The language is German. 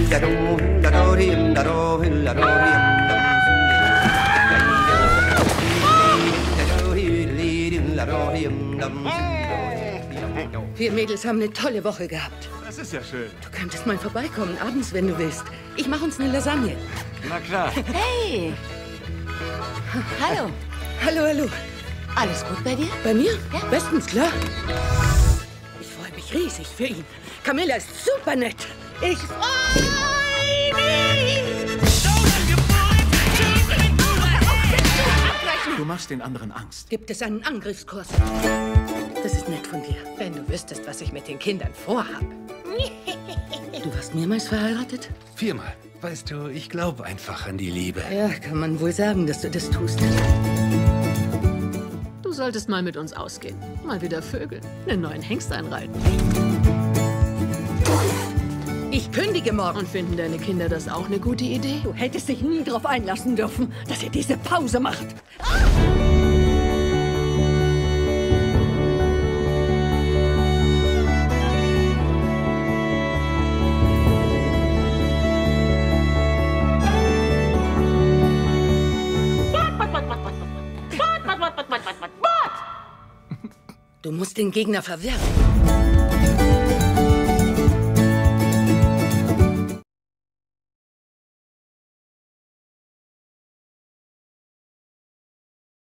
Wir Mädels haben eine tolle Woche gehabt. Das ist ja schön. Du könntest mal vorbeikommen, abends, wenn du willst. Ich mache uns eine Lasagne. Na klar. Hey! Hallo. Hallo, hallo. Alles gut bei dir? Bei mir? Ja. Bestens, klar. Ich freue mich riesig für ihn. Camilla ist super nett. Ich freue mich! Du machst den anderen Angst. Gibt es einen Angriffskurs? Das ist nett von dir. Wenn du wüsstest, was ich mit den Kindern vorhab. Du warst mehrmals verheiratet? 4-mal. Weißt du, ich glaube einfach an die Liebe. Ja, kann man wohl sagen, dass du das tust. Du solltest mal mit uns ausgehen. Mal wieder vögeln. Einen neuen Hengst einreiten. Ich kündige morgen. Und finden deine Kinder das auch eine gute Idee? Du hättest dich nie darauf einlassen dürfen, dass ihr diese Pause macht. Du musst den Gegner verwerfen.